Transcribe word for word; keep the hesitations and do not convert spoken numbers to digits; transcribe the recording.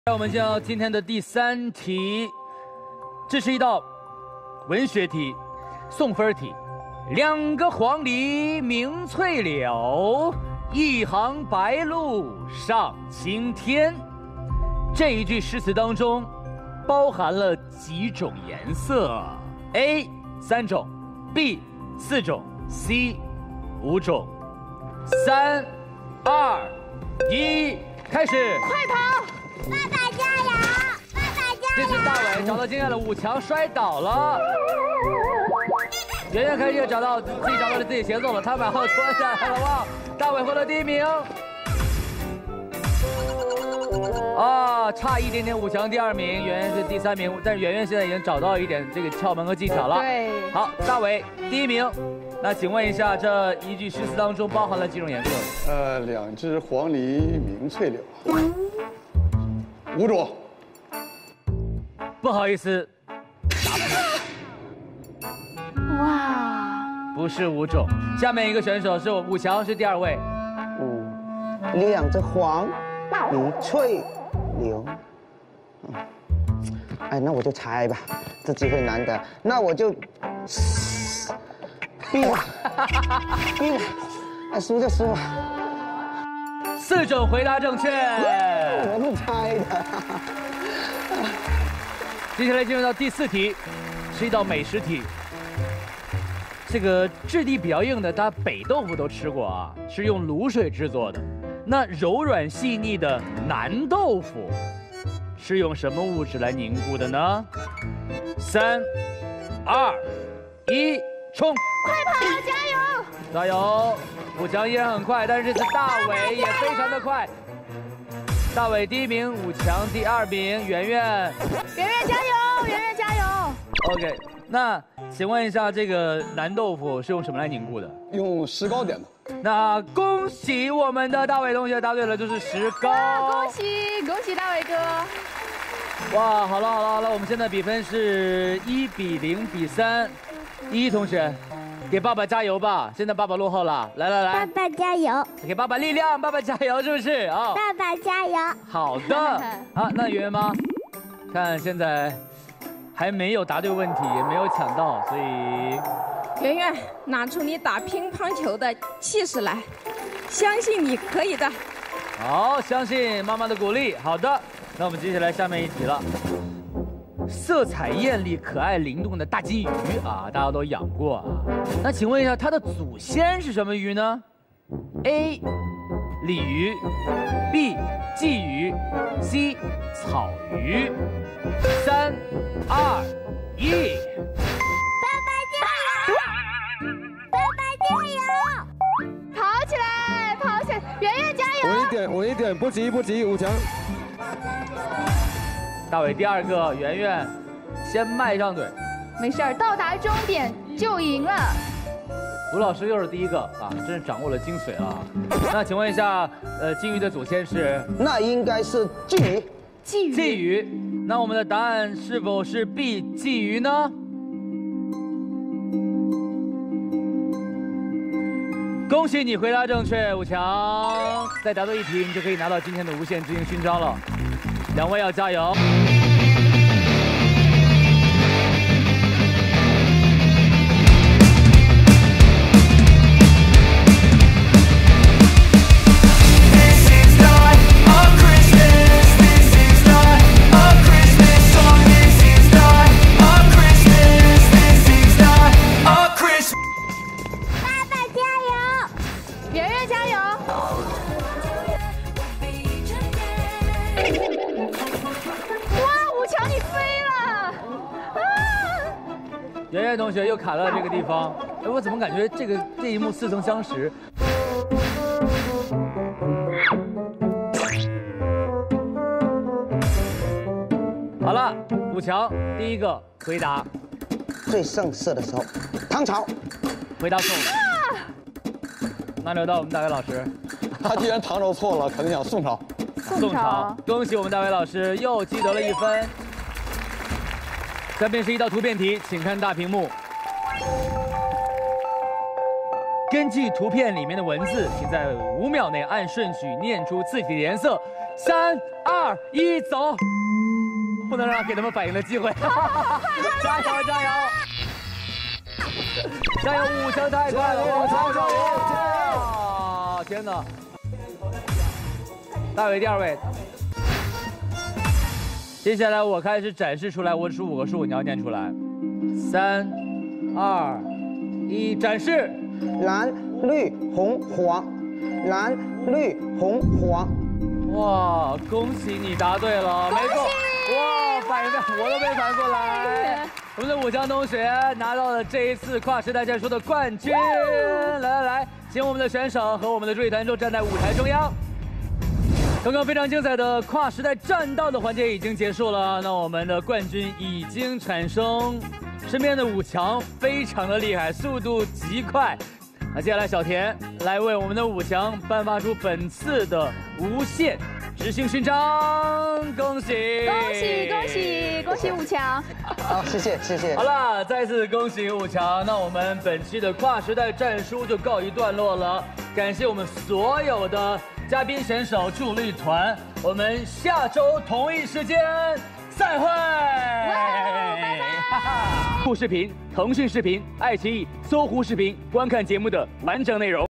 我们进入今天的第三题，这是一道文学题，送分题。两个黄鹂鸣翠柳，一行白鹭上青天。这一句诗词当中包含了几种颜色 ？A 三种 ，B 四种 ，C 五种。三、二、一，开始！ 快跑！ 爸爸加油！爸爸加这油！ 次大伟找到经验了，五强摔倒了。圆圆开始找到自己找到了自己节奏了，他马上脱下来了，哇！大伟获得第一名。啊，差一点点五强第二名，圆圆是第三名，但是圆圆现在已经找到一点这个窍门和技巧了。 对， 好，大伟第一名。那请问一下，这一句诗词当中包含了几种颜色？ 呃，两只黄鹂鸣翠柳。 五种， 不好意思， 哇， 不是五种。下面一个选手是我五强，是第二位。 嗯，两只黄鹂翠柳。嗯，哎，那我就猜吧，这机会难得，那我就闭吧，闭吧，哎，输就输吧。 四种回答正确， 我是猜的。 接下来进入到第四题，是一道美食题。这个质地比较硬的，大家北豆腐都吃过啊，是用卤水制作的。那柔软细腻的南豆腐，是用什么物质来凝固的呢？三、二、一，冲！ 快跑，加油！ 加油！五强依然很快，但是这次大伟也非常的快。大伟第一名，五强第二名，圆圆。 圆圆加油，圆圆加油！ OK， 那请问一下，这个南豆腐是用什么来凝固的？ 用石膏点的。 那恭喜我们的大伟同学答对了，就是石膏。 恭喜恭喜大伟哥！ 哇，好了好了好了，我们现在比分是一比零比三，依依同学。 给爸爸加油吧！现在爸爸落后了，来来来， 爸爸加油！ 给爸爸力量，爸爸加油，是不是啊？ 爸爸加油！ 好的，好，那圆圆妈，看现在还没有答对问题，也没有抢到，所以圆圆拿出你打乒乓球的气势来，相信你可以的。 好，相信妈妈的鼓励。好的，那我们接下来下面一题了。 色彩艳丽、可爱灵动的大金鱼啊，大家都养过啊。那请问一下，它的祖先是什么鱼呢 ？A. 鲤鱼 ，B. 鲫鱼 ，C. 草鱼。三、二、一。 爸爸加油！爸爸加油！ 跑起来，跑起来！圆圆加油！ 稳一点，稳一点，不急不急，五强。 大伟第二个，圆圆先迈上腿。 没事儿，到达终点就赢了。 吴老师又是第一个啊，真是掌握了精髓啊。那请问一下，呃，金鱼的祖先是？ 那应该是鲫鱼。 鲫鱼。 鲫鱼。那我们的答案是否是 B 鲫鱼呢？恭喜你回答正确，五强。再答对一题，你就可以拿到今天的无限之星勋章了。 两位要加油！ 爸爸加油！ 圆圆加油！ 瞧你飞了！啊！ 圆圆同学又卡了这个地方，哎，我怎么感觉这个这一幕似曾相识？好了，五强第一个回答， 最盛世的时候，唐朝。 回答错误。那留到我们大伟老师。 他既然唐朝错了，肯定想宋朝。 宋朝，恭喜我们大伟老师又积得了一分。下面是一道图片题，请看大屏幕。根据图片里面的文字，请在五秒内按顺序念出字体的颜色。 三二一，走！不能让给他们反应的机会。加油加油！加油！五强太快了，五强加油！天哪！大伟第二位。接下来我开始展示出来，我数五个数，你要念出来。三、二、一，展示。 蓝、绿、红、黄，蓝、绿、红、黄。 哇，恭喜你答对了，没错。哇，反应的我都没反应过来。我们的五强同学拿到了这一次跨时代战术的冠军。来来来，请我们的选手和我们的助理团众站在舞台中央。刚刚非常精彩的跨时代战道的环节已经结束了，那我们的冠军已经产生，身边的五强非常的厉害，速度极快。那接下来小田来为我们的五强颁发出本次的无限执行勋章，恭喜！ 恭喜恭喜恭喜五强！ 好，谢谢谢谢。 好了，再次恭喜五强。那我们本期的跨时代战书就告一段落了，感谢我们所有的嘉宾选手助力团，我们下周同一时间散会。拜拜！酷视频、腾讯视频、爱奇艺、搜狐视频观看节目的完整内容。